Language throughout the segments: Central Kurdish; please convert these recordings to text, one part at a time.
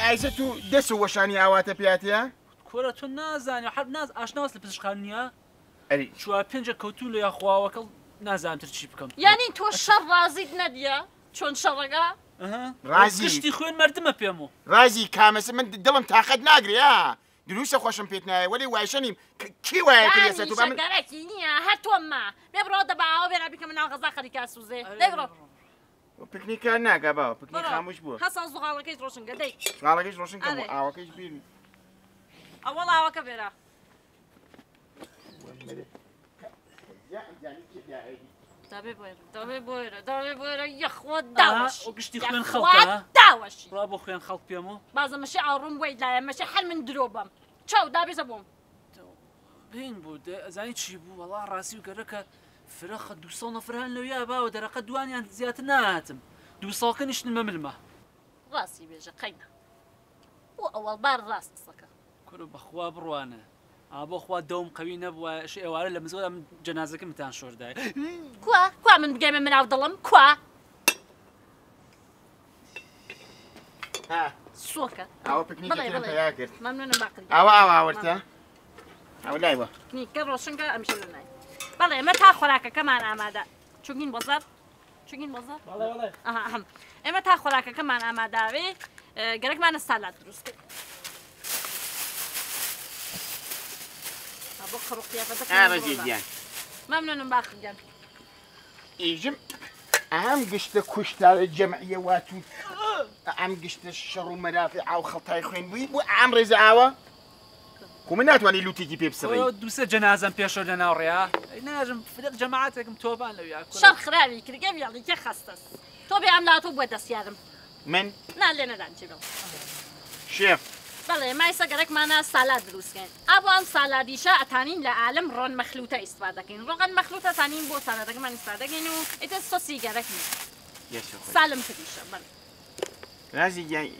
ئایسە تو دەست و وەشانی ئاواتە پیاتەیە؟ کۆرە تۆ نازانێ حەب ئاشناوەست لە پزیشکان نییە؟ ئەری چوار پێنجە کەوتو لە یاخواوەکە نازانتر چی بکەم. یعنی تۆ شەڕ ڕازیت نەدیە چۆن شەڕەکە؟ ڕازی گشتی خوێن مردمە پێم و ڕازی کامەسە من دڵم تااقەت ناگرێ دروستە خۆشم پێت نایە وەلی وایشەنیم کی وایە کردێسە تو من گەرەکی نییە هەر تۆممە بێ بڕۆ دەباوە بێرا بیکە مناو غەزا خەریکا سوزێ دەی بڕۆ پکنیکە ناگا باوە پکنیک خاموش بووە هەسا زوغاڵەکەیت ڕۆشنگە دەی زغاڵەکەیش ڕۆشن کەم ئاوەکەیش بیر ئەوەڵ ئاوەکە بێرە دەبێ بۆیرە یەخوە داوەش گشتی خوێن خەڵکە داوەش ڕا بۆ خوێن خەڵک پێم و بازەمەشی ئاڕوم وی لایە مەشە هەر من درۆ بم چاو دابێزە بۆم بین بوو ئەزانی چی بوو وەڵا ڕاستی و گەرەکە فرەخە 200 نەفران لەویا باوە دەرەقە دوانیان زیاتر نهاتم 200 نیشتن مەملمە ڕاستی بێژە قەینە بۆ ئەوەڵ بار ڕاست قسەکە کورە بەخوا بڕوانە بۆ خوا دەوم قەوی نەبووە ش ئێوارە لە مزۆدا جەنازەکەمتان شۆردای کوا من بگەمە مناو دڵم کوا سۆکە ئەوە پکنیکەکەم پیا کرد مەمنونم باقی ئەوە ئاوەوەرتە ئەو لایوە نیکە ڕۆشنگە ئەمشە لە لای بەڵێ ئێمە تا خۆراکەکەمان ئامادە چوگین بەزار چوگین بەزار ئێمە تا خۆراکەکەمان ئاماداوێ گەرەکمانە سالات دروست بۆ خڕوقیەکەتە مەمنونم باخگەن ئیژم ئەم گشتە کوشتارە جەمعیە وات و ئەم گشتە شەڕ و مەرافی ئاو خەڵتای خوێن بووی بۆ ئام ڕێزە ئاوە کو من ناتوانانی لوتێکی پێ بسڕی دووسە جەنازەم پێشەوە لە ناوڕێیا ناژم فرق جەماعەتێکم تۆبان لەویا شەڕ خراوی کردگە ویاڵیکە خەستەس تۆ بێ ئەم لاتۆ بووە دەستیارم من نا لێ نەدان چی بڵ شێف بەڵێ مایسە گەرەکمانە سالات دروستکەین ئابوو ئەم سالادیشە ئەتانین لە عالم ڕۆن مەخلوتە ئیسپادەکەین ڕۆغەن مەخلوتە تانین بۆ سالادەکەمان ئیسپادەکەین و ئیتر سۆسی گەرەکنی سالم کردیشە بەڵێ رازی گیان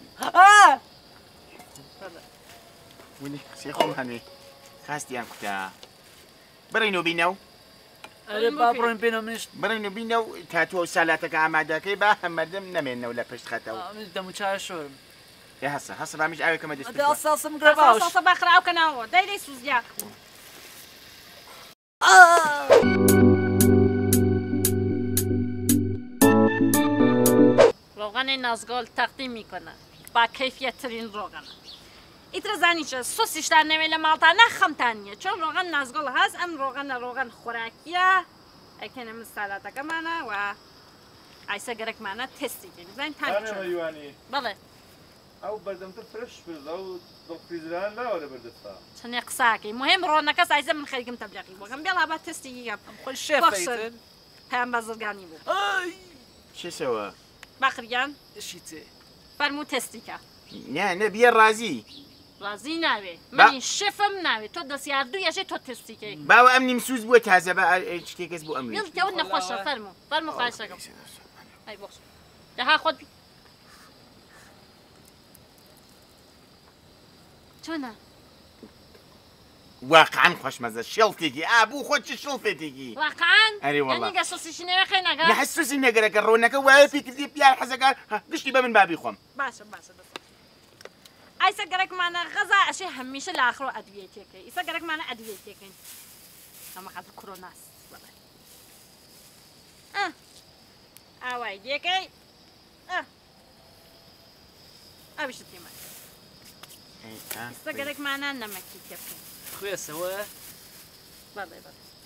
ولی قسەی خۆم هەنوێ خاستیان کوتە بڕینەوە بینەو ئەرێ با بڕۆین بێنەوە منیش بڕینەوە بینە و تا تۆ سالاتەکە ئامادەکەی با هەمەردەم نەمێنەوە لە پشت خەتەوە دەموچای شۆرم هەسە بامیش ئاوێکەمە دەست ساسم گرە باش ساسە باخراوکەناوە دەیدەی سوزیا ڕۆغەنی نازگۆل تەقدیم میکنە با کەیفیەتترین ڕۆغەنە ئیترە زانیچە سۆسیشتان نەوێت لە ماڵتان نەخەمتان نییە چۆن ڕۆغەن نازگۆڵ هەست ئەم ڕۆغەنە ڕۆغەن خۆراکیە ئەکەنە من سالاتەکەمانە و ئایسە گەرەکمانە تستیکەین بزانین تا بەڵێ ئەو بەردەمتر فرش بردە و دڵفریزران ناوە لە بەردەستا چنێ قساکەی مهم ڕۆنەکە سایزە من خەریکم تەبلیغی بۆکەم بێڵا با تستی خۆی شێف پێیان بەزرگانی بوو چێسەوە باخریان شی تێ فەرموو تستیکە نه بیە ڕازی ڕازی ناوێ منی شفم ناوێت تۆ دەستیاردوو یەشێ تۆ تستیکەی باوە ئەم نیم سوز بووە تازە بە شتێکەس بۆ ئەمری کەون نەخۆشە فەرموو خاشەکەم ئەی بۆش دەها خۆت چۆنە واقعا خۆشمەزە شێڵتێکی ئابوو خۆت چ شڵفێتێکی واقعان ئەرێ وەڵا یعنی گەسۆسیشی نەوێ نەگا نەحسوسی نەگەرەکە ڕۆنەکە وایە پێ کردی پیار حەزەکار گشتی بە من بابی خۆم باشە ئایسە گەرەکمانە غەزا ئەشێ هەمیشە لە ئاخرۆ ئەدوێتێکەکەی ئیسە گەرەکمانە ئەدوێتێکەکەین ئەمە خەڵ کۆرۆناس بڵێ ئاوای دیەکەی ئەویشت تێمە ئیسە گەرەکمانە نەمەکی تێ بکەین خوێسەوە بەڵێ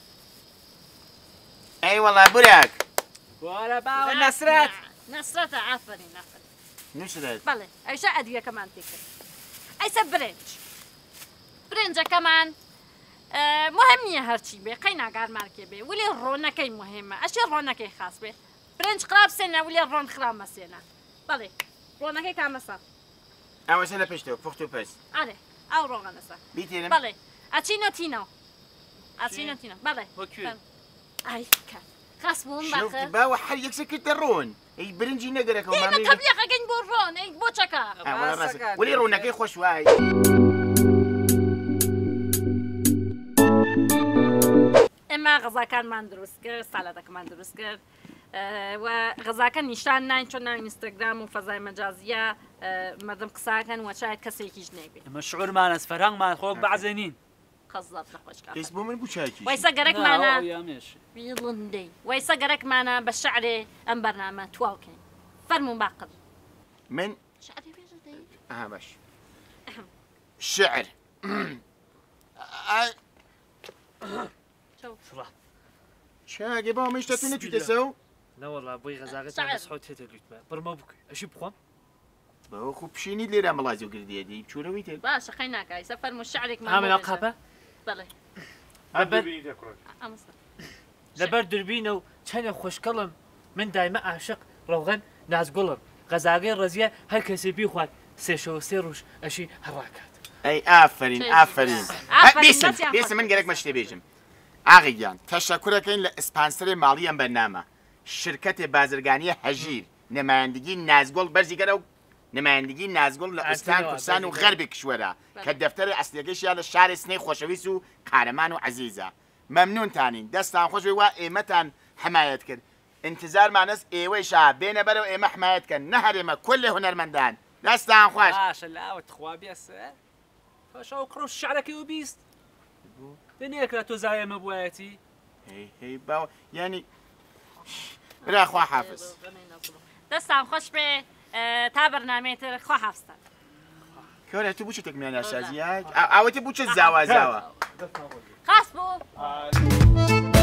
ئەی وەڵا براک وارە باوە نەسرەت نەسرەتە ئافرین نووسرێت بەڵێ ئەوشە ئەدویەکەمان تێکرد ئەیسە برنجەکەمان مهم نییە هەرچی بێ قەی ناگارمارکێ بێ ولی ڕۆنەکەی مهمە ئەشێ ڕۆنەکەی خاص بێ برنج قراب سێنە ولی ڕۆن خراب مەسێنە بەڵێ ڕۆنەکەی کامەسە ئەوەسە لە پێشتەوە پوخت و پەس ئارێ ئەو ڕۆغەنەسە بیتێنم بەڵێ ئەچینە تینەوە ئەچینە تینە بەڵێ ئای خاص بووم باخە باوە هەر یەکسە کردە ڕۆن ئەی برنجی نەگەرەکەەوە مامی تەبلیغەکەین بۆ ڕۆن ئەی بۆ چەکە ولی ڕوونەکەی خۆش وای ئێمە غەزاکانمان دروست کرد سالاتەکەمان دروست کرد و غەزاکە نیشان ناین چۆن ناوی ئینستاگرام و فەزای مەجازیە مردم قساکەن و شاید کەسێکیش نەبێت ئەمە شعورمان ئەس فەرهەنگمان خۆک بەعزێنین قەزاب نەخۆشکە پێست بۆ من بوو چاکی وایسا گەرەکمانە یامێش بیڵندەی وایسا گەرەکمانە بە شعرێ ئەم بەرنامە تواوکەین فەرموو باقر من شعری بێژە دەی باش شعر شاگە با مشتە تو نەچوویتە سەو نەوەڵا بۆی غەزاغت شعر. سحوت هێتە لوتمە بڕمە بکە ئەشی بخۆم بەوە خوب پشینی لێرە مەڵازی و گردیەدی چورەوەی تێ باشە خەی ناکای سە فەرموو شعرێکمان ئامێنا قاپە بەڵێ ئەمەستە لەبەر دربینە و چەنە خۆشکەڵم من دایمە عاشق ڕەوغەن نازگوڵم غەزاگەی ڕەزیە هەر کەسێ بیخوات سێشەوە سێ ڕۆژ ئەشی هەڕاکات ئەی ئافرین ئافرین بیسم من گەرەک مەشتێ بێژم ئاغیان تەشەکورەکەین لە ئسپانسەرێ ماڵی ئەم بەرنامە شرکەتێ بازرگانیە هەژیر نمایندگی نازگۆڵ بەرزیگەرە و نمایندگی نازگۆڵ لە ئەستان کوردستان و غەربی کشوەرە کە دەفتەری ئەسلیەکەیشیان لە شارێ سنەی خۆشەویست و قارەمان و عەزیزە مەمنونتانین دەستان خۆش وا ئێمەتان حمایەت کرد انتظارمانەست ئێوەیشا بێنە بەرەو ئێمە حمایەتکەن نەهەرێمە کل هونەرمەندان دەستان خۆش باشە لاوەت خوا بێسە پاشەوە کڕۆ شعرەکەی و بیست دنیەکرا تۆ زایەمە بوایەتی هی باوە ینی براخوا حافظ دەستان خۆش بێ تا بەرنامێتر خوا حافستان کەورە تو بچێتێک میان ناسازیە ئاوەتی بچێت زاوازاوە خاص بوو